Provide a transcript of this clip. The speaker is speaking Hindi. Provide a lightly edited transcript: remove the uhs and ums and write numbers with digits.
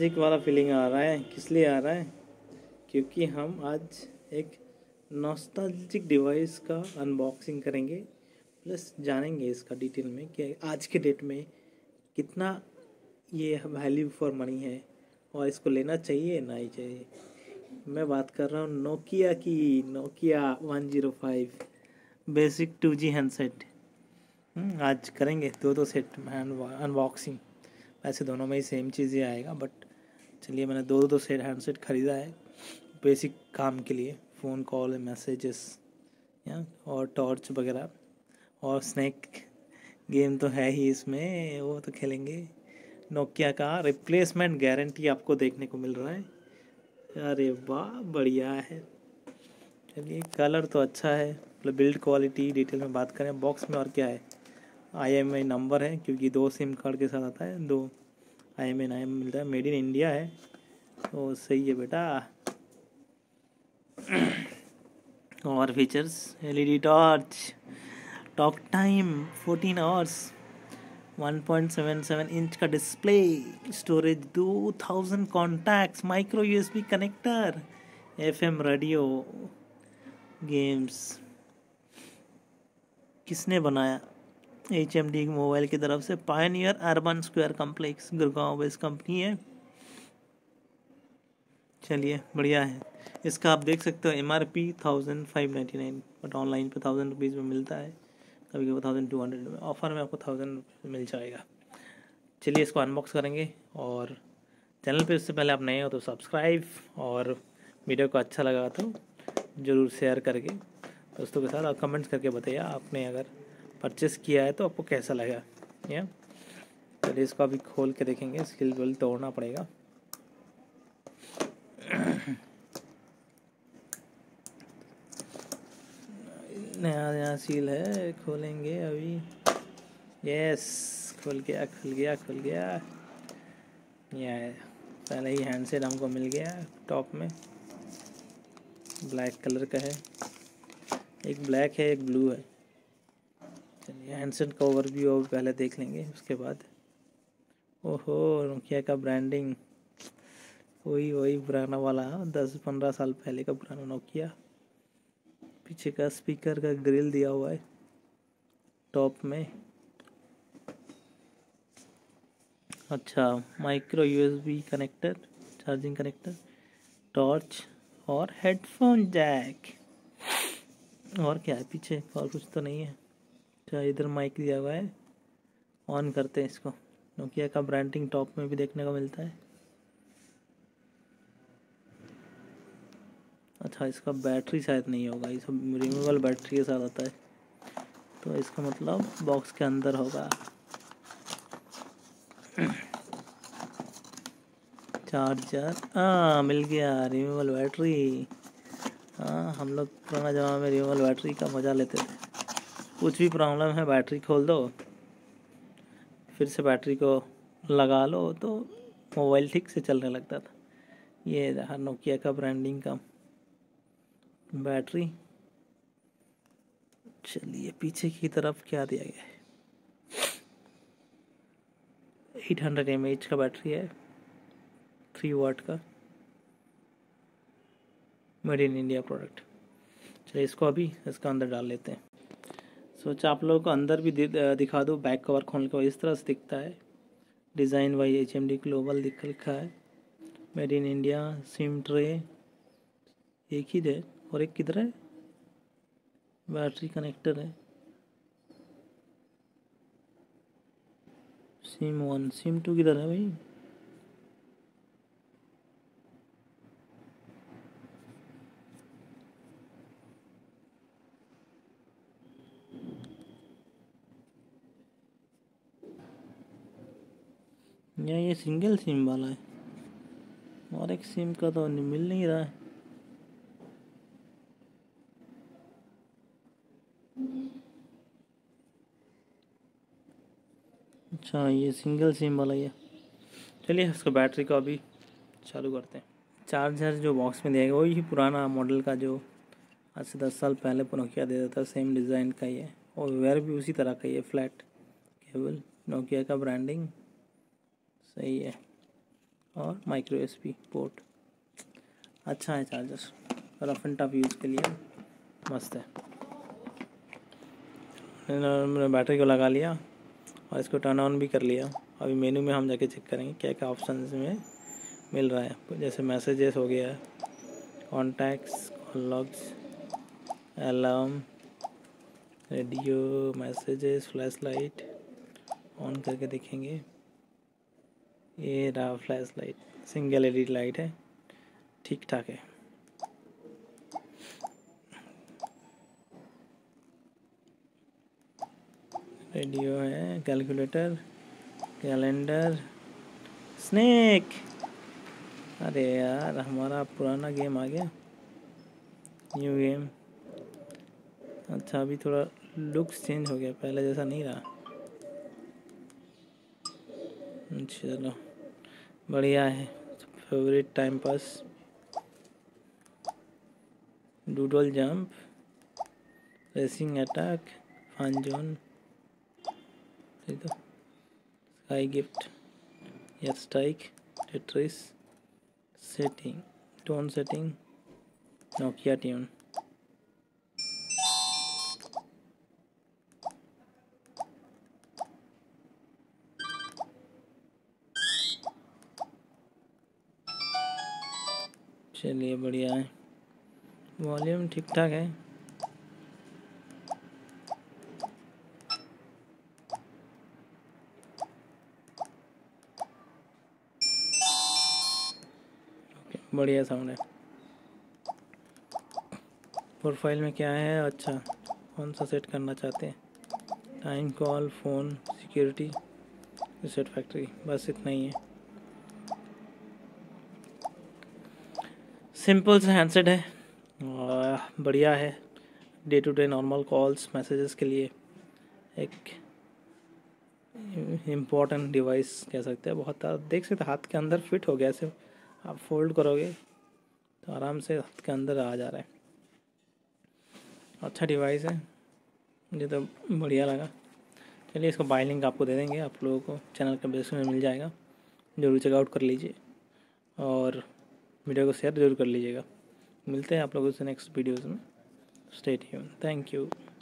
नॉस्टैल्जिक वाला फीलिंग आ रहा है। किस लिए आ रहा है? क्योंकि हम आज एक नॉस्टैल्जिक डिवाइस का अनबॉक्सिंग करेंगे, प्लस जानेंगे इसका डिटेल में कि आज के डेट में कितना ये वैल्यू फॉर मनी है और इसको लेना चाहिए ना ही चाहिए। मैं बात कर रहा हूँ नोकिया की, नोकिया 105 बेसिक 2G हैंडसेट। आज करेंगे दो सेट अनबॉक्सिंग। वैसे दोनों में ही सेम चीज़ ही आएगा, बट चलिए मैंने दो सेट हैंडसेट ख़रीदा है बेसिक काम के लिए, फ़ोन कॉल, मैसेजेस या और टॉर्च वगैरह, और स्नैक गेम तो है ही इसमें, वो तो खेलेंगे। नोकिया का रिप्लेसमेंट गारंटी आपको देखने को मिल रहा है। अरे वाह, बढ़िया है। चलिए, कलर तो अच्छा है। मतलब बिल्ड क्वालिटी डिटेल में बात करें, बॉक्स में और क्या है, IMEI नंबर है, क्योंकि 2 सिम कार्ड के साथ आता है, 2 IMEI मिलता है। मेड इन इंडिया है तो सही है बेटा। और features, LED torch, talk time 14 hours, 1.77 inch का display, storage 2000 contacts, micro USB connector, FM radio, games. किसने बनाया? HMD मोबाइल की तरफ से, pioneer urban square complex, Gurgaon based company है। चलिए, बढ़िया है। इसका आप देख सकते हो MRP 1599, बट ऑनलाइन पे 1000 रुपीज़ में मिलता है, कभी कभी 1200 में, ऑफर में आपको 1000 मिल जाएगा। चलिए, इसको अनबॉक्स करेंगे। और चैनल पे उससे पहले आप नए हो तो सब्सक्राइब, और वीडियो को अच्छा लगा तो ज़रूर शेयर करके दोस्तों के साथ, और कमेंट्स करके बताइए आपने अगर परचेस किया है तो आपको कैसा लगा। या चलिए, इसको अभी खोल के देखेंगे। स्किल बिल तोड़ना पड़ेगा। नया नया सील है, खोलेंगे अभी। यस, खुल गया खुल गया खुल गया। ये पहले ही हैंडसेट हमको मिल गया टॉप में, ब्लैक कलर का है। एक ब्लैक है, एक ब्लू है। चलिए, हैंडसेट का ओवरव्यू पहले देख लेंगे, उसके बाद। ओहो, नोकिया का ब्रांडिंग वही पुराना वाला, 10-15 साल पहले का पुराना नोकिया। पीछे का स्पीकर का ग्रिल दिया हुआ है टॉप में। अच्छा, micro USB connector, charging connector, torch और हेडफोन जैक। और क्या है पीछे? और कुछ तो नहीं है। अच्छा, इधर माइक दिया हुआ है। ऑन करते हैं इसको। नोकिया का ब्रांडिंग टॉप में भी देखने को मिलता है। अच्छा, इसका बैटरी शायद नहीं होगा, ये सब रिमूवेबल बैटरी के साथ आता है, तो इसका मतलब बॉक्स के अंदर होगा। चार्जर, मिल गया, रिमूवेबल बैटरी। हाँ, हम लोग पुराना ज़माना में रिमूवेबल बैटरी का मज़ा लेते थे। कुछ भी प्रॉब्लम है, बैटरी खोल दो, फिर से बैटरी को लगा लो तो मोबाइल ठीक से चलने लगता था। ये रहा नोकिया का ब्रांडिंग का बैटरी। चलिए, पीछे की तरफ क्या दिया गया है? 800 mAh का बैटरी है, 3 वाट का, मेड इन इंडिया प्रोडक्ट। चलिए, इसको अभी इसका अंदर डाल लेते हैं। सोचा आप लोगों को अंदर भी दिखा दूँ। बैक कवर खोल के इस तरह से दिखता है। डिज़ाइन बाई HMD ग्लोबल लिखा है, made in India. SIM tray एक ही है, और एक किधर है? बैटरी कनेक्टर है। सिम 1, सिम 2 किधर है भाई? ये सिंगल सिम वाला है, और एक सिम का तो मिल नहीं रहा है। अच्छा, ये सिंगल सिम वाला ही है। चलिए, इसको बैटरी को अभी चालू करते हैं। चार्जर जो बॉक्स में दिया गया वही पुराना मॉडल का, जो आज से 10 साल पहले नोकिया दे देता, सेम डिज़ाइन का ही है, और वेयर भी उसी तरह का ही है। फ्लैट केबल, नोकिया का ब्रांडिंग, सही है। और माइक्रो यूएसबी पोर्ट। अच्छा है charger, rough and tough use के लिए मस्त है। मैंने बैटरी को लगा लिया और इसको टर्न ऑन भी कर लिया। अभी मेनू में हम जाके चेक करेंगे क्या क्या ऑप्शन में मिल रहा है। जैसे मैसेजेस हो गया, contacts, call logs, alarm, radio, messages, flash light on करके देखेंगे। ये रहा flash light, single LED light है, ठीक ठाक है। रेडियो है, कैलकुलेटर, कैलेंडर, स्नेक। अरे यार हमारा पुराना गेम आ गया, न्यू गेम। अच्छा अभी थोड़ा लुक्स चेंज हो गया, पहले जैसा नहीं रहा। चलो बढ़िया है। Favourite time pass, doodle jump, racing attack, fun zone, sky gift, air strike, Tetris, setting, tone setting, Nokia tune. चलिए बढ़िया है, वॉल्यूम ठीक ठाक है। बढ़िया साउंड है। प्रोफाइल में क्या है, अच्छा कौन सा सेट करना चाहते हैं, time, call, phone, security, reset factory, बस इतना ही है। सिंपल सा हैंडसेट है और बढ़िया है। Day to day normal calls, messages के लिए एक इम्पोर्टेंट डिवाइस कह सकते हैं। बहुत देख सकते हाथ के अंदर फिट हो गया, ऐसे आप फोल्ड करोगे तो आराम से हाथ के अंदर आ जा रहा है। अच्छा डिवाइस है, मुझे तो बढ़िया लगा। चलिए इसको बाय लिंक आपको दे देंगे, आप लोगों को चैनल के बेस में मिल जाएगा, जरूर चेकआउट कर लीजिए और वीडियो को शेयर जरूर कर लीजिएगा। मिलते हैं आप लोगों से नेक्स्ट वीडियोज़ में। Stay tuned, thank you.